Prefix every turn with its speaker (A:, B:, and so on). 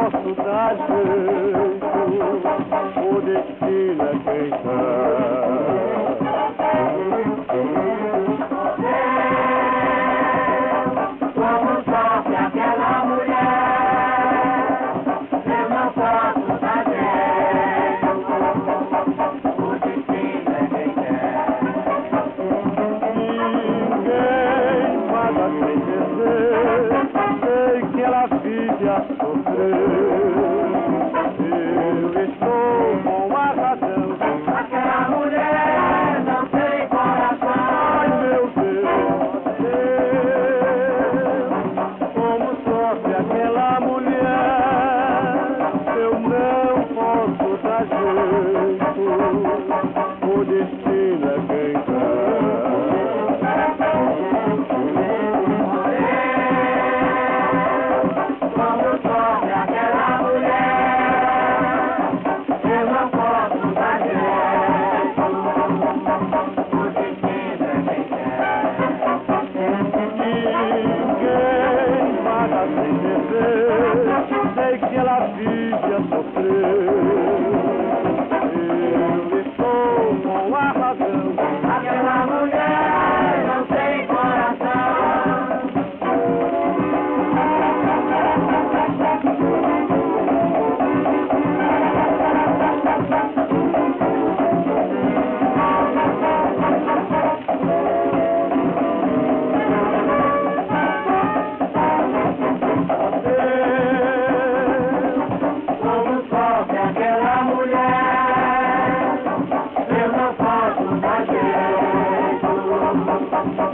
A: posso dar jeito, o destino é quem dá.
B: Como sofre aquela mulher, eu não posso dar jeito, o destino é quem quer.
A: Ninguém paga sem dizer, sei que ela vive a sofrer. Eu estou com a razão.
B: Aquela mulher não tem coração.
A: Ai meu Deus, como sofre aquela mulher. Eu não posso dar jeito, o destino é quem quer.
B: Como sofre aquela mulher, eu não posso dar jeito, o destino é quem quer.
A: Ninguém paga sem dever, sei que ela vive a sofrer. Eu estou com a razão.
B: Aquela mulher não tem coração. Como sofre aquela mulher, eu não posso dar jeito,